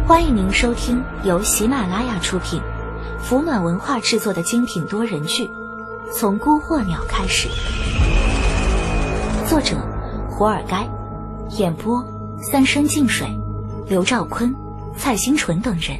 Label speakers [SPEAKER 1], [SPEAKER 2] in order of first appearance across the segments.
[SPEAKER 1] 欢迎您收听由喜马拉雅出品、福暖文化制作的精品多人剧《从孤鹤鸟开始》，作者胡尔该，演播三生净水、刘兆坤、蔡新纯等人。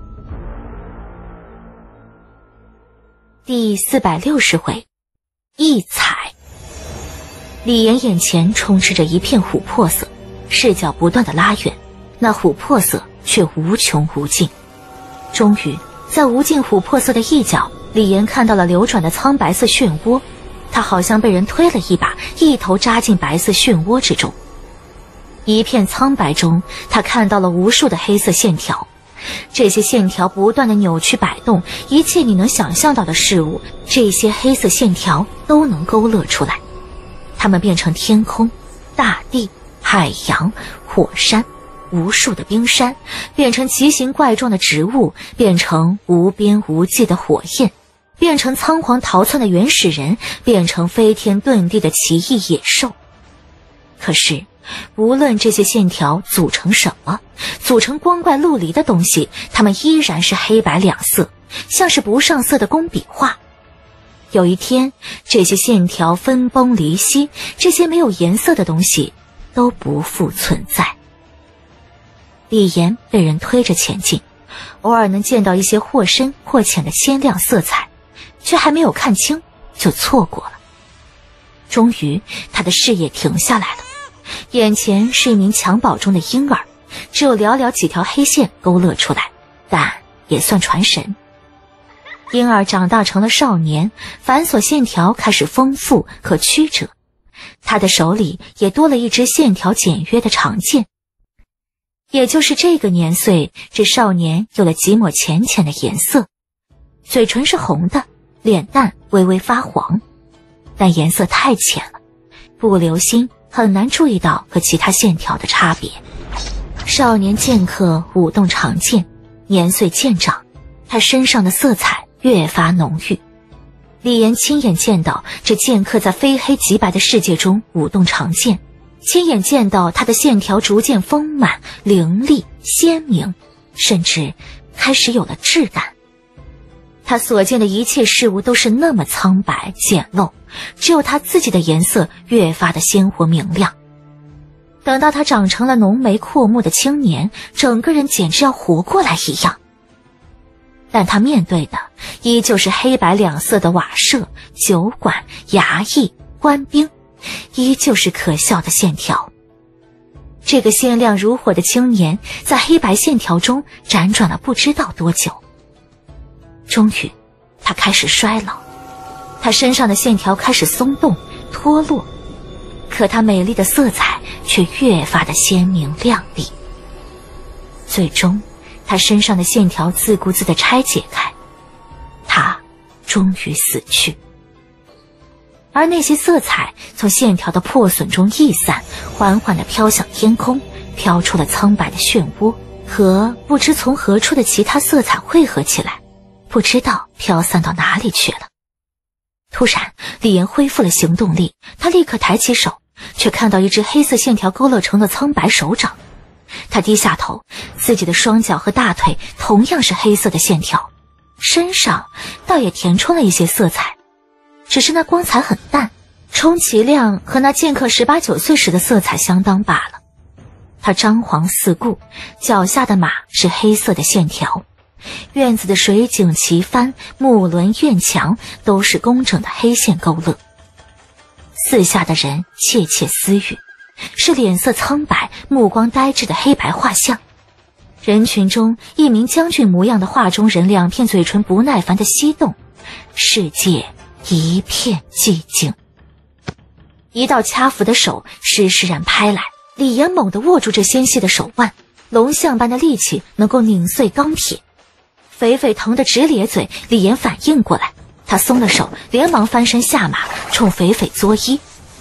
[SPEAKER 1] 第460回，异彩。李岩眼前充斥着一片琥珀色，视角不断的拉远，那琥珀色却无穷无尽。终于在无尽琥珀色的一角，李岩看到了流转的苍白色漩涡，他好像被人推了一把，一头扎进白色漩涡之中。一片苍白中，他看到了无数的黑色线条，这些线条不断的扭曲摆动，一切你能想象到的事物，这些黑色线条都能勾勒出来。它们变成天空、大地、海洋、火山，无数的冰山，变成奇形怪状的植物，变成无边无际的火焰，变成仓皇逃窜的原始人，变成飞天遁地的奇异野兽。可是无论这些线条组成什么，组成光怪陆离的东西，它们依然是黑白两色，像是不上色的工笔画。有一天，这些线条分崩离析，这些没有颜色的东西都不复存在。李岩被人推着前进，偶尔能见到一些或深或浅的鲜亮色彩，却还没有看清就错过了。终于他的视野停下来了，眼前是一名襁褓中的婴儿，只有寥寥几条黑线勾勒出来，但也算传神。婴儿长大成了少年，繁琐线条开始丰富和曲折，他的手里也多了一支线条简约的长剑。也就是这个年岁，这少年有了几抹浅浅的颜色，嘴唇是红的，脸蛋微微发黄，但颜色太浅了，不留心很难注意到和其他线条的差别。少年剑客舞动长剑，年岁渐长，他身上的色彩越发浓郁。李岩亲眼见到这剑客在非黑即白的世界中舞动长剑，亲眼见到他的线条逐渐丰满、凌厉、鲜明，甚至开始有了质感。他所见的一切事物都是那么苍白简陋，只有他自己的颜色越发的鲜活明亮。等到他长成了浓眉阔目的青年，整个人简直要活过来一样。但他面对的依旧是黑白两色的瓦舍、酒馆、衙役、官兵，依旧是可笑的线条。这个鲜亮如火的青年在黑白线条中辗转了不知道多久，终于他开始衰老，他身上的线条开始松动脱落，可他美丽的色彩却越发的鲜明亮丽。最终他身上的线条自顾自地拆解开，他终于死去。而那些色彩从线条的破损中溢散，缓缓地飘向天空，飘出了苍白的漩涡，和不知从何处的其他色彩汇合起来，不知道飘散到哪里去了。突然李岩恢复了行动力，他立刻抬起手，却看到一只黑色线条勾勒成的苍白手掌。他低下头，自己的双脚和大腿同样是黑色的线条，身上倒也填充了一些色彩，只是那光彩很淡，充其量和那剑客18、19岁时的色彩相当罢了。他张皇四顾，脚下的马是黑色的线条，院子的水井旗帆、木轮、院墙都是工整的黑线勾勒。四下的人窃窃私语，是脸色苍白、目光呆滞的黑白画像。人群中，一名将军模样的画中人两片嘴唇不耐烦的翕动，世界一片寂静。一道掐扶的手施施然拍来，李岩猛地握住这纤细的手腕，龙象般的力气能够拧碎钢铁。肥肥疼得直咧嘴，李岩反应过来，他松了手，连忙翻身下马，冲肥肥作揖。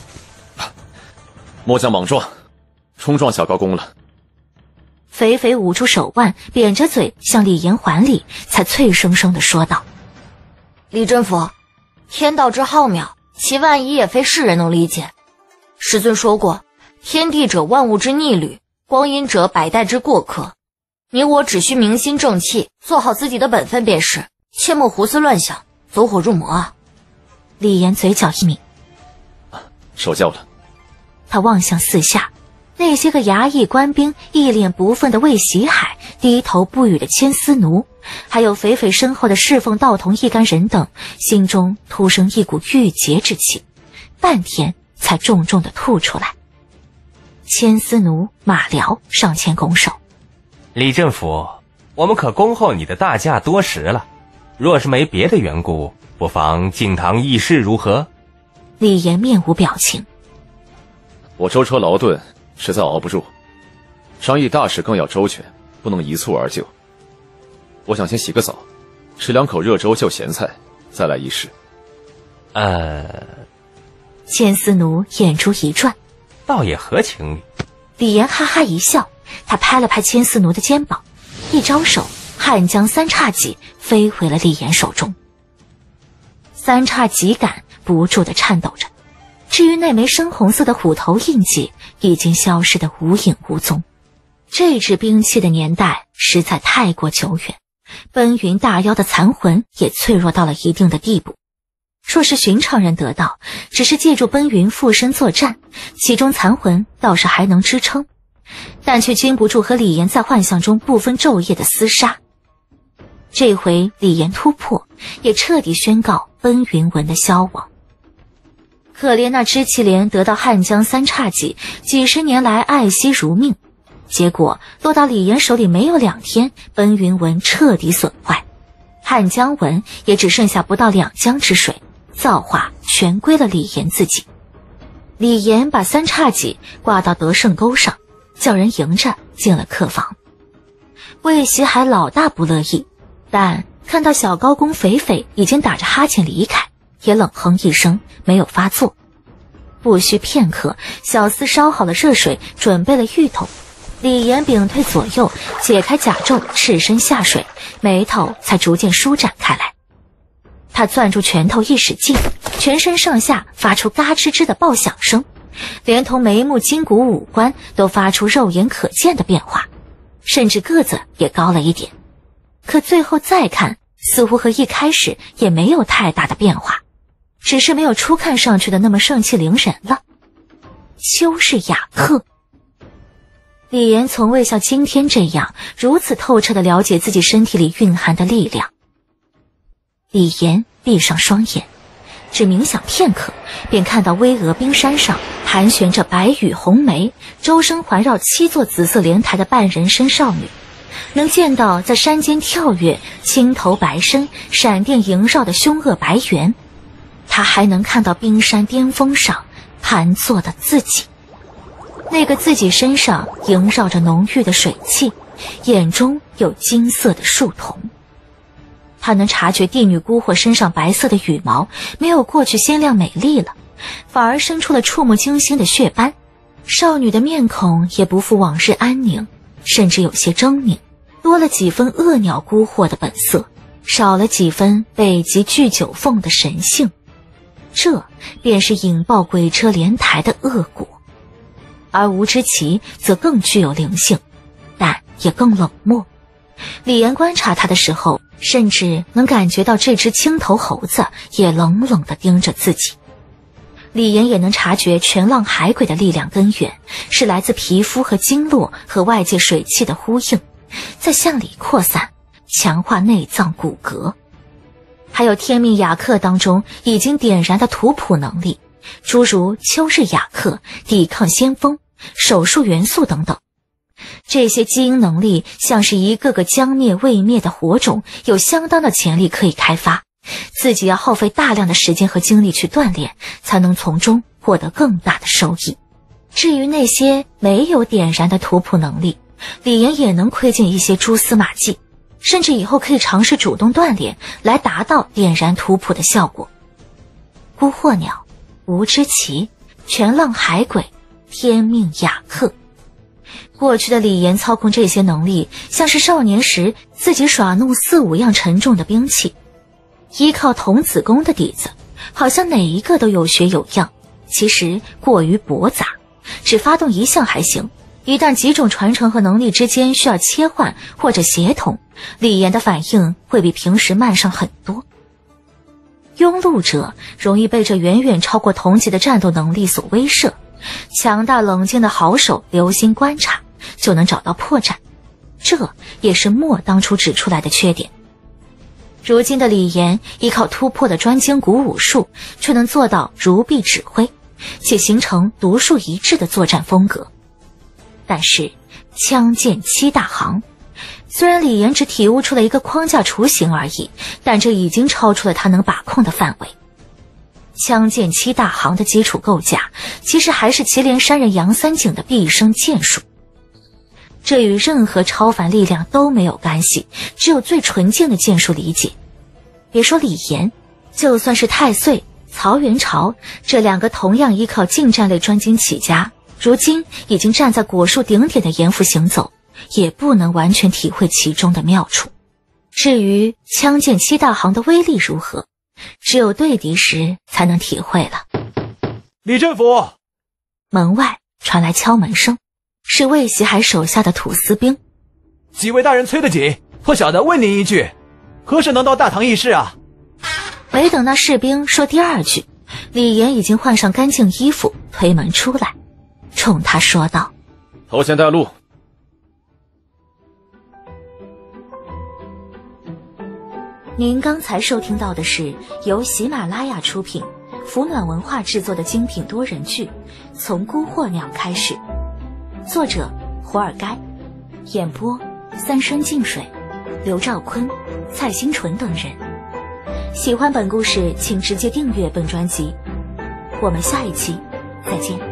[SPEAKER 2] 末将莽撞，冲撞小高公了。
[SPEAKER 1] 肥肥捂住手腕，扁着嘴向李岩还礼，才脆生生地说道：
[SPEAKER 3] 李真佛，天道之浩渺，其万一也非世人能理解。师尊说过，天地者万物之逆旅，光阴者百代之过客。 你我只需明心正气，做好自己的本分便是，切莫胡思乱想，走火入魔啊！
[SPEAKER 1] 李岩嘴角一抿，
[SPEAKER 2] 受教了。
[SPEAKER 1] 他望向四下，那些个衙役官兵一脸不忿的魏喜海，低头不语的千丝奴，还有肥肥身后的侍奉道童一干人等，心中突生一股郁结之气，半天才重重的吐出来。千丝奴马辽上前拱手：
[SPEAKER 4] 李政府，我们可恭候你的大驾多时了，若是没别的缘故，不妨敬堂议事如何？
[SPEAKER 1] 李岩面无表情：
[SPEAKER 2] 我舟车劳顿，实在熬不住，商议大事更要周全，不能一蹴而就。我想先洗个澡，吃2口热粥就咸菜，再来议事。
[SPEAKER 1] 千丝奴眼珠一转，
[SPEAKER 4] 倒也合情理。
[SPEAKER 1] 李岩哈哈一笑，他拍了拍千丝奴的肩膀，一招手，汉江三叉戟飞回了李岩手中。三叉戟杆不住地颤抖着，至于那枚深红色的虎头印记，已经消失得无影无踪。这支兵器的年代实在太过久远，奔云大妖的残魂也脆弱到了一定的地步。若是寻常人得到，只是借助奔云附身作战，其中残魂倒是还能支撑，但却经不住和李岩在幻象中不分昼夜的厮杀。这回李岩突破，也彻底宣告奔云纹的消亡。可怜那知其莲得到汉江三叉戟，几十年来爱惜如命，结果落到李岩手里没有2天，奔云纹彻底损坏，汉江纹也只剩下不到2江之水，造化全归了李岩自己。李岩把三叉戟挂到德胜钩上，叫人迎着进了客房。魏喜海老大不乐意，但看到小高公肥肥已经打着哈欠离开，也冷哼一声，没有发作。不需片刻，小厮烧好了热水，准备了浴桶。李岩屏退左右，解开甲胄，赤身下水，眉头才逐渐舒展开来。他攥住拳头一使劲，全身上下发出嘎吱吱的爆响声，连同眉目筋骨五官都发出肉眼可见的变化，甚至个子也高了一点。可最后再看，似乎和一开始也没有太大的变化，只是没有初看上去的那么盛气凌人了。邱氏雅客。李岩从未像今天这样如此透彻地了解自己身体里蕴含的力量。李岩闭上双眼，只冥想片刻，便看到巍峨冰山上盘旋着白羽红梅，周身环绕7座紫色莲台的半人身少女，能见到在山间跳跃、青头白身、闪电萦绕的凶恶白猿。他还能看到冰山巅峰上盘坐的自己，那个自己身上萦绕着浓郁的水汽，眼中有金色的树瞳。他能察觉帝女姑获身上白色的羽毛没有过去鲜亮美丽了，反而生出了触目惊心的血斑。少女的面孔也不复往日安宁，甚至有些狰狞，多了几分恶鸟姑获的本色，少了几分北极巨九凤的神性。这便是引爆鬼车莲台的恶果。而吴之奇则更具有灵性，但也更冷漠。李岩观察他的时候，甚至能感觉到这只青头猴子也冷冷地盯着自己。李岩也能察觉全浪海鬼的力量根源是来自皮肤和经络和外界水气的呼应，在向里扩散，强化内脏骨骼。还有天命雅客当中已经点燃的图谱能力，诸如秋日雅客、抵抗先锋、手术元素等等。这些基因能力像是一个个将灭未灭的火种，有相当的潜力可以开发，自己要耗费大量的时间和精力去锻炼，才能从中获得更大的收益。至于那些没有点燃的图谱能力，李岩也能窥见一些蛛丝马迹，甚至以后可以尝试主动锻炼，来达到点燃图谱的效果。孤惑鸟、吴之奇、全浪海鬼、天命雅客。过去的李岩操控这些能力，像是少年时自己耍弄4、5样沉重的兵器，依靠童子功的底子，好像哪一个都有学有样，其实过于驳杂，只发动一项还行， 一旦几种传承和能力之间需要切换或者协同，李岩的反应会比平时慢上很多。庸碌者容易被这远远超过同级的战斗能力所威慑，强大冷静的好手留心观察，就能找到破绽，这也是墨当初指出来的缺点。如今的李岩依靠突破的专精古武术，却能做到如臂指挥，且形成独树一帜的作战风格。但是枪剑七大行，虽然李岩只体悟出了一个框架雏形而已，但这已经超出了他能把控的范围。枪剑七大行的基础构架，其实还是祁连山人杨三井的毕生剑术。这与任何超凡力量都没有干系，只有最纯净的剑术理解。别说李岩，就算是太岁、曹元朝这两个同样依靠近战类专精起家，如今已经站在果树顶点的严复行走，也不能完全体会其中的妙处。至于枪剑七大行的威力如何，只有对敌时才能体会了。
[SPEAKER 5] 李振甫！
[SPEAKER 1] 门外传来敲门声，是魏袭海手下的土司兵。
[SPEAKER 5] 几位大人催得紧，破小的问您一句，何时能到大唐议事啊？
[SPEAKER 1] 没等那士兵说第二句，李岩已经换上干净衣服推门出来，冲他说道：
[SPEAKER 2] 头前带路。
[SPEAKER 1] 您刚才收听到的是由喜马拉雅出品，福暖文化制作的精品多人剧《从孤惑鸟开始》，作者火尔该，演播三生净水、刘兆坤、蔡新纯等人。喜欢本故事请直接订阅本专辑，我们下一期再见。